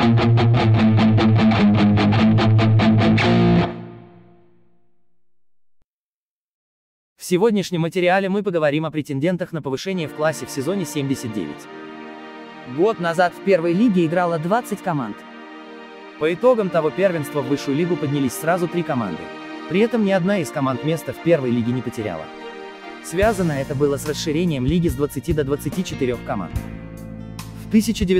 В сегодняшнем материале мы поговорим о претендентах на повышение в классе в сезоне 79. Год назад в первой лиге играло 20 команд. По итогам того первенства в высшую лигу поднялись сразу 3 команды. При этом ни одна из команд места в первой лиге не потеряла. Связано это было с расширением лиги с 20 до 24 команд. В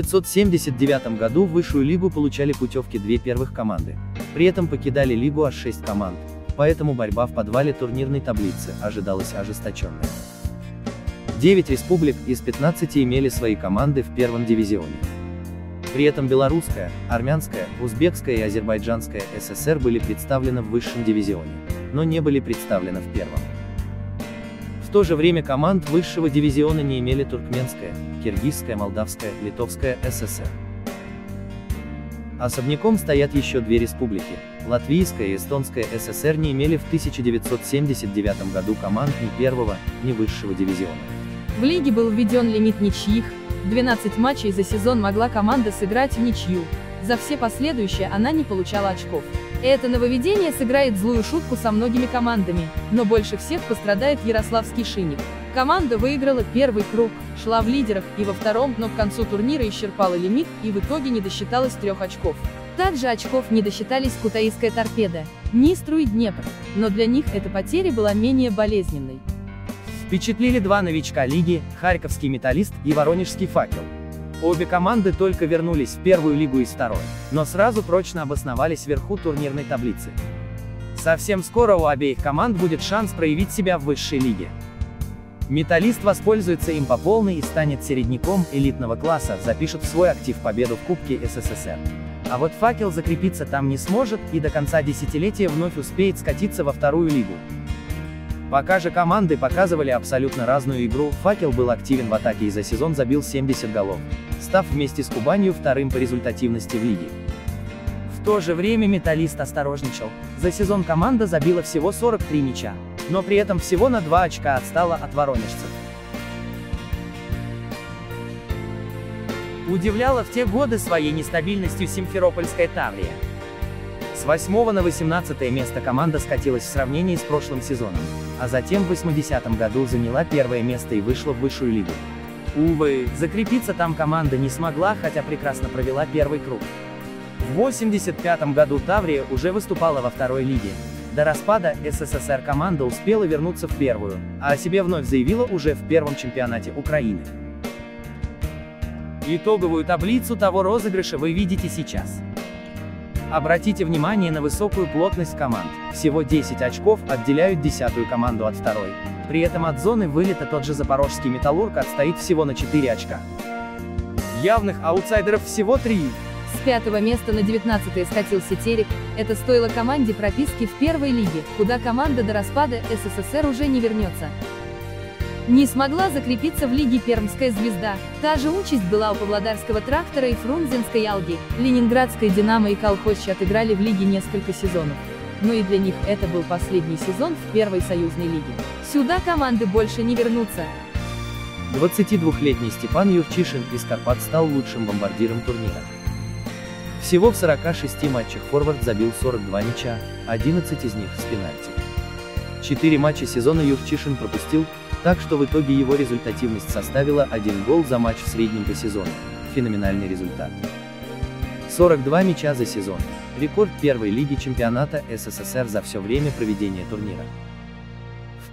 1979 году в высшую лигу получали путевки 2 первых команды. При этом покидали лигу аж 6 команд, поэтому борьба в подвале турнирной таблицы ожидалась ожесточенной. 9 республик из 15 имели свои команды в первом дивизионе. При этом белорусская, армянская, узбекская и азербайджанская ССР были представлены в высшем дивизионе, но не были представлены в первом. В то же время команд высшего дивизиона не имели туркменская, киргизская, молдавская, литовская ССР. Особняком стоят еще 2 республики. Латвийская и эстонская ССР не имели в 1979 году команд ни первого, ни высшего дивизиона. В лиге был введен лимит ничьих, 12 матчей за сезон могла команда сыграть в ничью, за все последующие она не получала очков. Это нововведение сыграет злую шутку со многими командами, но больше всех пострадает Ярославский Шинник. Команда выиграла первый круг, шла в лидерах и во втором, но к концу турнира исчерпала лимит и в итоге не досчиталась 3 очков. Также очков не досчитались Кутаисская Торпеда, Днистру и Днепр, но для них эта потеря была менее болезненной. Впечатлили 2 новичка лиги, Харьковский Металлист и Воронежский Факел. Обе команды только вернулись в первую лигу из второй, но сразу прочно обосновались вверху турнирной таблицы. Совсем скоро у обеих команд будет шанс проявить себя в высшей лиге. Металлист воспользуется им по полной и станет середняком элитного класса, запишет в свой актив победу в Кубке СССР. А вот Факел закрепиться там не сможет и до конца десятилетия вновь успеет скатиться во вторую лигу. Пока же команды показывали абсолютно разную игру, Факел был активен в атаке и за сезон забил 70 голов, став вместе с Кубанью вторым по результативности в лиге. В то же время Металлист осторожничал, за сезон команда забила всего 43 мяча, но при этом всего на 2 очка отстала от воронежцев. Удивляла в те годы своей нестабильностью Симферопольская Таврия. С 8 на 18 место команда скатилась в сравнении с прошлым сезоном, а затем в 80-м году заняла первое место и вышла в высшую лигу. Увы, закрепиться там команда не смогла, хотя прекрасно провела первый круг. В 85-м году Таврия уже выступала во второй лиге. До распада СССР команда успела вернуться в первую, а о себе вновь заявила уже в первом чемпионате Украины. Итоговую таблицу того розыгрыша вы видите сейчас. Обратите внимание на высокую плотность команд, всего 10 очков отделяют 10-ю команду от второй. При этом от зоны вылета тот же Запорожский Металлург отстоит всего на 4 очка. Явных аутсайдеров всего 3. С 5-го места на 19-е скатился Терек, это стоило команде прописки в первой лиге, куда команда до распада СССР уже не вернется. Не смогла закрепиться в лиге Пермская Звезда, та же участь была у Павлодарского Трактора и Фрунзенской Алги, Ленинградская Динамо и Колхозчи отыграли в лиге несколько сезонов. Но и для них это был последний сезон в первой союзной лиге. Сюда команды больше не вернутся. 22-летний Степан Юрчишин из Карпат стал лучшим бомбардиром турнира. Всего в 46 матчах форвард забил 42 мяча, 11 из них с пенальти. 4 матча сезона Юрчишин пропустил, так что в итоге его результативность составила 1 гол за матч в среднем по сезону. Феноменальный результат. 42 мяча за сезон. Рекорд первой лиги чемпионата СССР за все время проведения турнира. В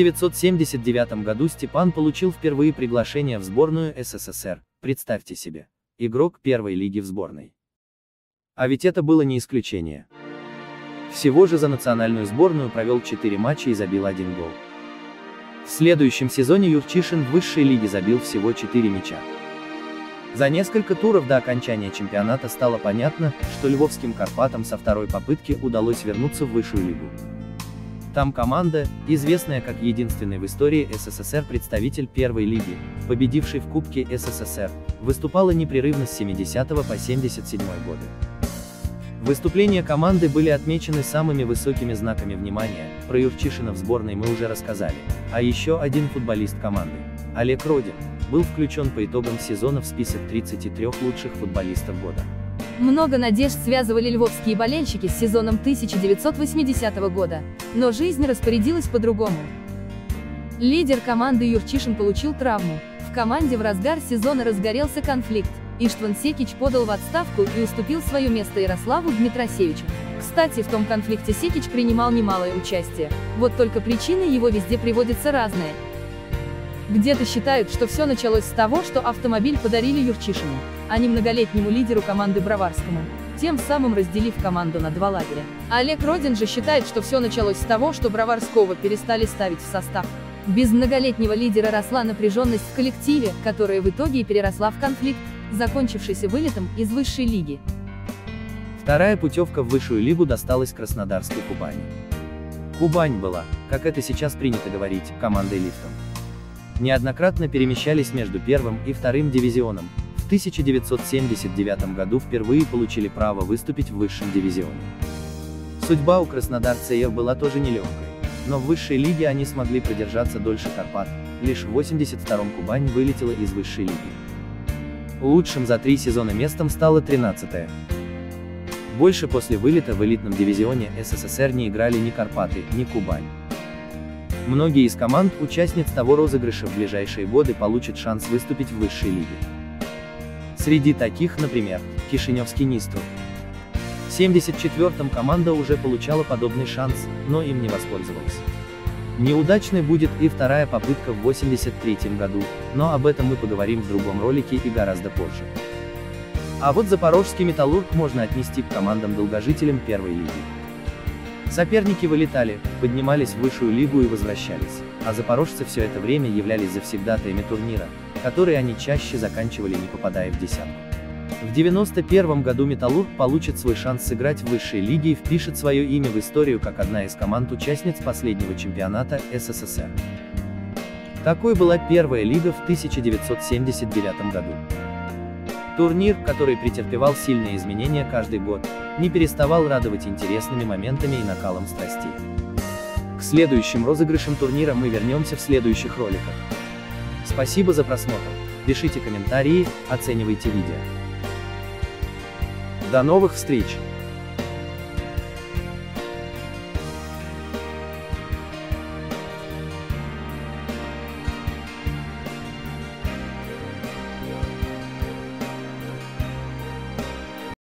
1979 году Степан получил впервые приглашение в сборную СССР, представьте себе. Игрок первой лиги в сборной. А ведь это было не исключение. Всего же за национальную сборную провел 4 матча и забил 1 гол. В следующем сезоне Юрчишин в высшей лиге забил всего 4 мяча. За несколько туров до окончания чемпионата стало понятно, что львовским Карпатам со второй попытки удалось вернуться в высшую лигу. Там команда, известная как единственный в истории СССР представитель первой лиги, победивший в Кубке СССР, выступала непрерывно с 70 по 77 годы. Выступления команды были отмечены самыми высокими знаками внимания, про Юрчишина в сборной мы уже рассказали, а еще один футболист команды, Олег Родин, был включен по итогам сезона в список 33 лучших футболистов года. Много надежд связывали львовские болельщики с сезоном 1980 года, но жизнь распорядилась по-другому. Лидер команды Юрчишин получил травму, в команде в разгар сезона разгорелся конфликт, Иштван Секич подал в отставку и уступил свое место Ярославу Дмитросевичу. Кстати, в том конфликте Секич принимал немалое участие, вот только причины его везде приводятся разные. Где-то считают, что все началось с того, что автомобиль подарили Юрчишину, а не многолетнему лидеру команды Броварскому, тем самым разделив команду на два лагеря. Олег Родин же считает, что все началось с того, что Броварского перестали ставить в состав. Без многолетнего лидера росла напряженность в коллективе, которая в итоге и переросла в конфликт, закончившийся вылетом из высшей лиги. Вторая путевка в высшую лигу досталась Краснодарской Кубани. Кубань была, как это сейчас принято говорить, командой лифтом. Неоднократно перемещались между первым и вторым дивизионом, в 1979 году впервые получили право выступить в высшем дивизионе. Судьба у краснодарцев была тоже нелегкой, но в высшей лиге они смогли продержаться дольше Карпат, лишь в 1982-м Кубань вылетела из высшей лиги. Лучшим за 3 сезона местом стало 13-е. Больше после вылета в элитном дивизионе СССР не играли ни Карпаты, ни Кубань. Многие из команд, участниц того розыгрыша в ближайшие годы получат шанс выступить в высшей лиге. Среди таких, например, Кишиневский Нистру. В 1974-м команда уже получала подобный шанс, но им не воспользовалась. Неудачной будет и вторая попытка в 1983 году, но об этом мы поговорим в другом ролике и гораздо позже. А вот Запорожский Металлург можно отнести к командам-долгожителям первой лиги. Соперники вылетали, поднимались в высшую лигу и возвращались, а запорожцы все это время являлись завсегдатаями турнира, который они чаще заканчивали, не попадая в десятку. В 1991 году Металлург получит свой шанс сыграть в высшей лиге и впишет свое имя в историю как одна из команд-участниц последнего чемпионата СССР. Такой была первая лига в 1979 году. Турнир, который претерпевал сильные изменения каждый год, не переставал радовать интересными моментами и накалом страстей. К следующим розыгрышам турнира мы вернемся в следующих роликах. Спасибо за просмотр, пишите комментарии, оценивайте видео. До новых встреч!